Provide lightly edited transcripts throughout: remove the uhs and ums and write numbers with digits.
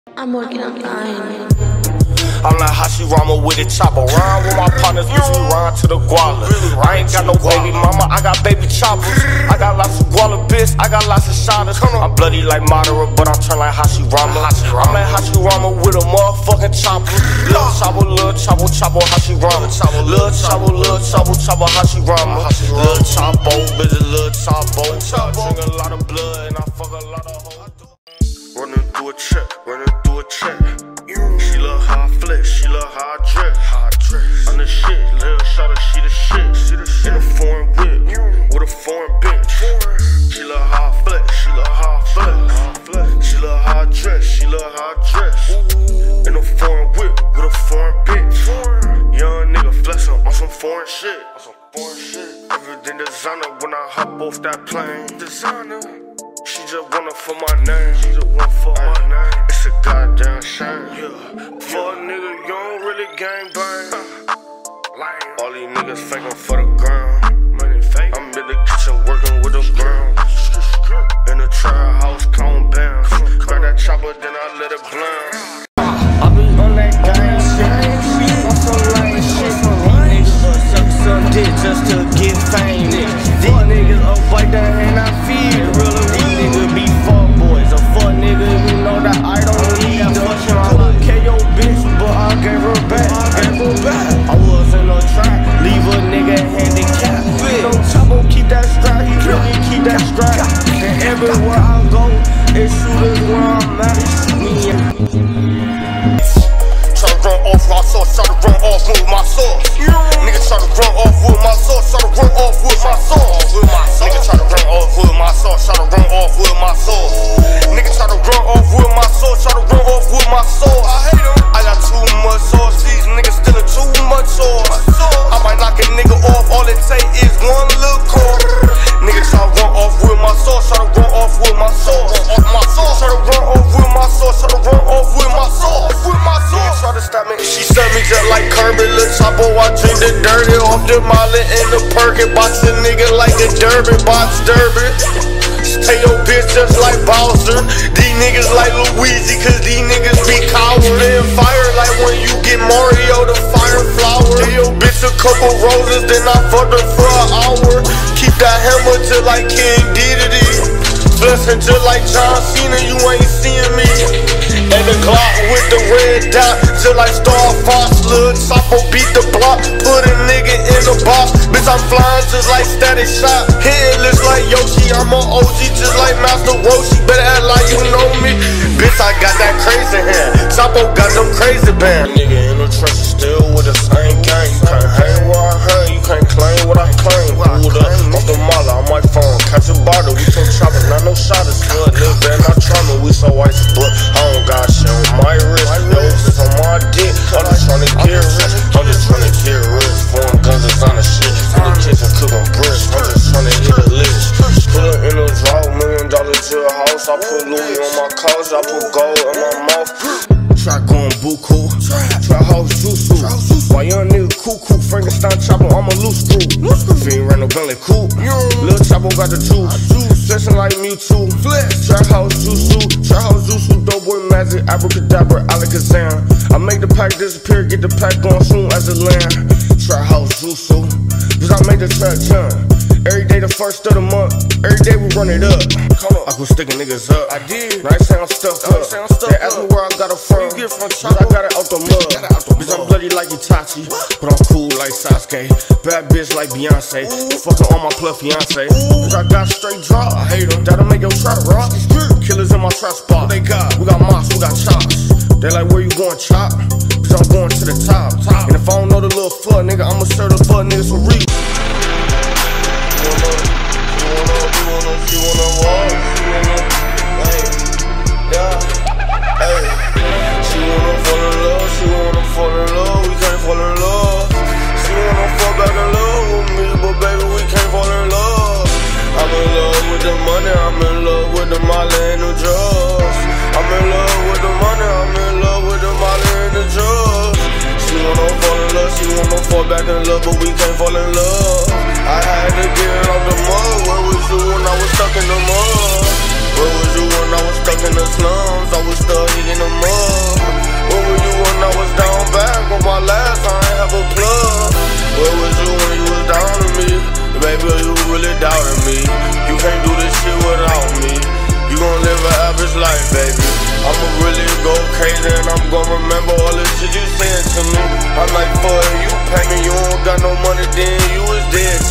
I'm working on lying. I'm like Hashirama with the chopper. Rhyme with my partners, bitch, we rhyme to the guala. I ain't got no baby mama, I got baby choppers. I got lots of guala, bitch, I got lots of shotters. I'm bloody like Madara, but I'm turned like Hashirama. I'm like Hashirama with a motherfucking chopper. Lil' chopper, Hashirama. Lil' chopper, Hashirama. Lil' choppo, bitch, lil' choppo. Drink a lot of blood and I fuck a lot of hoes. Running through a check, She love how I flex, she love how I dress. I'm the shit, little shawty, she the shit. In a foreign whip, with a foreign bitch. She love how I flex, she love how I flex. She love how I dress, she love how I dress. In a foreign whip, with a foreign bitch. Young nigga flexing on some foreign shit. Everything designer when I hop off that plane. She just want it for my name. It's a goddamn shame. For a nigga, you don't really gangbang. All these niggas faking for the ground. I'm in the kitchen working with the ground. In the trap house, counting bounds. Grab that chopper, then I let it blind. I be on that gang shit. I'm so lame shit. These niggas suck some dick just to get fame. These niggas up bite that hand I feed. These niggas be fuck boys. A fuck nigga, you know that I don't need the KO bitch, but I gave her back. I was in a trap, leave a nigga handicapped. No chopper, keep that strap, he really keep that strap. And everywhere I go, it's shooters where I'm at, it's me. Try to run off my sauce, try to run off with my sauce. Nigga try to run off with my sauce, try to run off with my sauce. Nigga try to run off with my sauce, try to run off with my sauce. Nigga try to run off with my sauce, try to run off with my sauce. I got too much sauce, these niggas stealing too much sauce. I might knock a nigga off, all it take is one little call. Nigga try to run off with my sauce, try to run off with my sauce. Try to run off with my sauce, try to run off with my sauce. Nigga try to stop me, she sent me just like Kirby. Lil' chopper, I drink the dirty off the Molly in the Perkin. Box a nigga like a derby, box derby. Tell your bitch just like Bowser. These niggas like Luigi, cause these niggas be cowards. Then fire like when you get Mario the fire flower. Tell your bitch a couple roses, then I fuck her for an hour. Keep that hammer till like King Dedede. Blessing just like John Cena, you ain't seeing me. And the Glock with the red dot, just like Star Fox. Lil' Choppo beat the block, put a nigga in the box. Bitch, I'm flying just like Static Shock. Hitting list like Yoshi, I'm on OG just like Master Roshi. Better act like you know me. Bitch, I got that crazy hair. Choppo got them crazy bands. Nigga in the trenches still with the same gang. You can't hang where I hang, you can't claim what I claim. Pulled up off the mala on my phone, catch a bottle, we took choppers, not no shotters. Good nigga, better not try me, we so icy, but I don't got shit on my wrist. No, it's on my dick, I'm just tryna get rich. I'm just tryna get rich. Foreign guns is on the shit. In the kitchen cooking bricks, I'm just tryna hit a list. Put her in a draw, $1 million to a house. I put Louis on my couch, I put gold in my mouth. Try going buku, try house juice. Why young nigga cuckoo, Frankenstein chopper, I'm a loose screw. Fiend ran no Bentley coupe, Lil' Choppo got the juice. Dressing like Mewtwo, try house juice, dope boy magic, abracadabra, Alakazam. I make the pack disappear, get the pack going soon as it land. Try house juice, cause I make the track jump. Every day the first of the month, every day we run it up. I quit sticking niggas up. I did. Now they say I'm stuck up. They ask me where I got it from. But I got it out the mud. Bitch, I'm bloody like Itachi, but I'm cool like Sasuke. Bad bitch like Beyonce. Fucking on my plug fiance. Bitch, I got straight draw. I hate them. That'll make your trap rock. Killers in my trap spot. We got mops, we got chops. They like, where you going, chop? Bitch, I'm going to the top. And if I don't know the little fuck nigga, I'ma serve the fuck niggas for real. She wanna walk, hey, yeah, hey. She wanna fall in love, she wanna fall in love, we can't fall in love. She wanna fall back in love with me, but baby, we can't fall in love. I'm in love with the money, I'm in love with the Molly and the drugs. I'm in love with the money, I'm in love with the Molly and the drugs. She wanna fall in love, she wanna fall back in love, but we can't fall in love. I had to get out the mud. Where was you when I was stuck in the mud? Where was you when I was stuck in the slums? time, baby. I'ma really go crazy and I'm gonna remember all the shit you said to me. I'm like, fuck, you pay me, you don't got no money, then you was dead.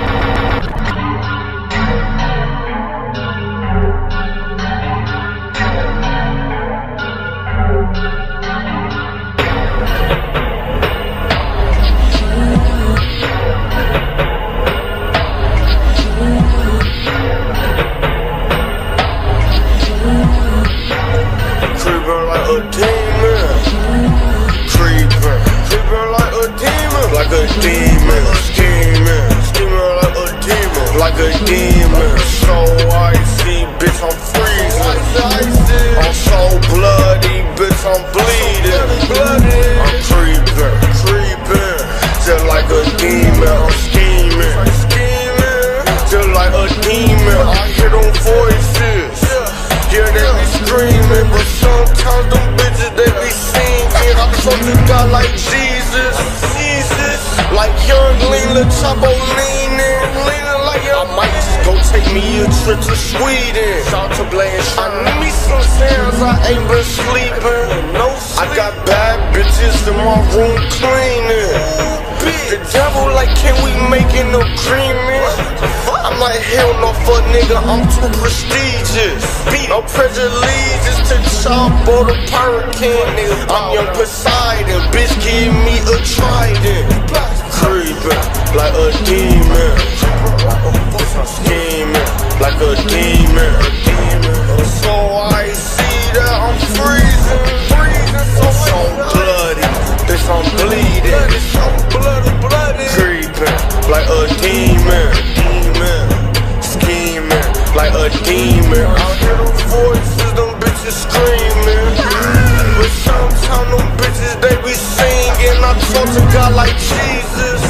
Like a demon, scheming like a demon, like a demon. So icy, bitch, I'm freezing. I'm so bloody, bitch, I'm bleeding. I'm creeping, just like a demon. I'm scheming, just like a demon. I hear them voices, yeah, they be screaming, but sometimes them bitches they be singing. I'm something God like Jesus. Like young Lila Chapo leaning like I might just go take me a trip to Sweden. Shout to Blaine. I need me some sounds, I ain't been sleeping. I got bad bitches in my room cleaning. The devil like, can we make an agreement? I'm like, hell no, fuck nigga, I'm too prestigious. No prejudice to chop or the pirate king. I'm young Poseidon, bitch, give me a trident. Creeping like a demon, scheming like a demon. So I see that I'm freezing, so bloody, bitch, I'm bleeding. Creeping like a demon, scheming like a demon. I hear them voices, them bitches screaming, but sometimes them bitches they be singing. I talk to God like Jesus.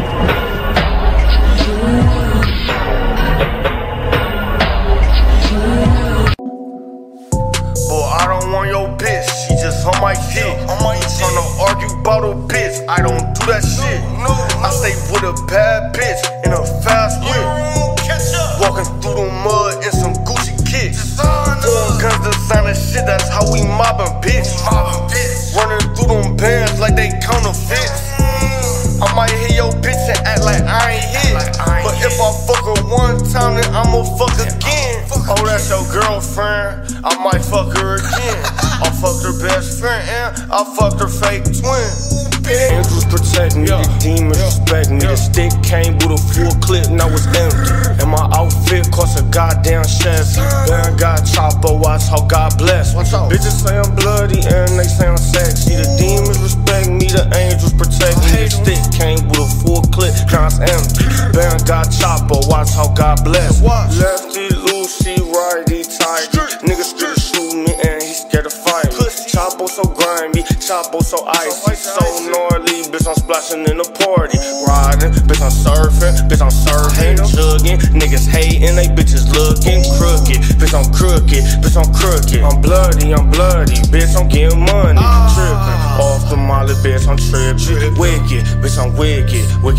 Boy, I don't want your bitch, she just on my dick. Tryna argue about a bitch, I don't do that shit. I stay with a bad bitch in a fast whip, walking through the mud in some Gucci kicks. Foreign guns, designer shit, that's how we mobbing, bitch. Running through them bands like they counterfeits. I might hit your bitch and act like I ain't hit, but if I fuck her one time, then I'ma fuck again. Oh, that's your girlfriend, I might fuck her again. I fucked her best friend and I fucked her fake twin. Angels protect me, the demons respect me. The stick came with a full clip, now it's empty. And my outfit cost a goddamn Chevy. Then got Chapo, watch how God bless me. Bitches say I'm bloody and they say I'm sexy. The demons respect me, the angels protect me. The stick came with a full clip, now it's empty. Then got Chapo, watch how God bless me. Lefty, Lucy, righty, tighty. Niggas scared to shoot me and he scared to fight me. Chapo so grimy, Chapo so icy, so gnarly, bitch, I'm splashing in the party. Riding, bitch, I'm surfing, jugging. Niggas hating, they bitches looking crooked. Bitch, I'm crooked, bitch, I'm crooked. I'm bloody, bitch, I'm getting money. Tripping, off the molly, bitch, I'm tripping. Wicked, bitch, I'm wicked.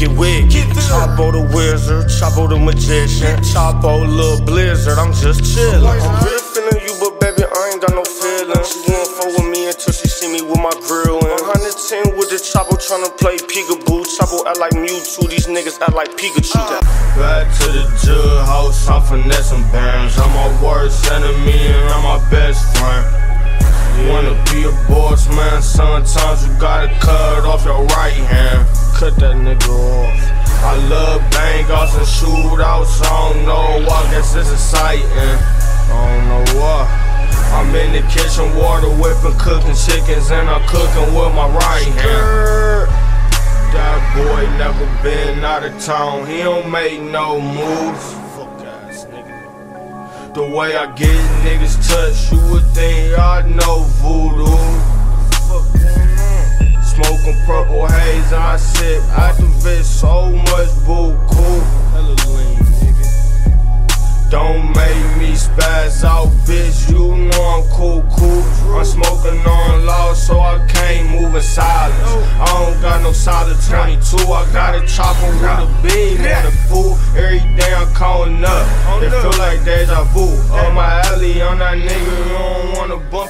Chapo the wizard, Chapo the magician, Chapo Lil Blizzard, I'm just chillin'. I'm really feeling you, but baby, I ain't got no feelings. She won't fuck with me until she see me with my grill in. 110 with the Chapo tryna play peekaboo. Chapo act like Mewtwo, these niggas act like Pikachu. Back to the jug house, I'm finessing bands. I'm my worst enemy and I'm my best friend. Wanna be a boss man, sometimes you gotta cut off your right hand. Cut that nigga off. I love bang-offs and shootouts, I don't know, I guess it's exciting. I don't know why. I'm in the kitchen, water whipping, cooking chickens, and I'm cooking with my right hand. That boy never been out of town, he don't make no moves. Fuck ass nigga. The way I get niggas touch, you would think I know voodoo. Fuck going on? Smoking purple haze and I sip activist, so much buku. Hella lean, nigga. Don't make me spaz out, bitch, you know I'm cool. I'm smoking on loud, so I can't move in silence. I don't got no solid 22, I got a chopper with a beam on the fool. Every day I'm calling up, it feel like deja vu. On my alley, on that nigga, you don't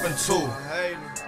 happen to.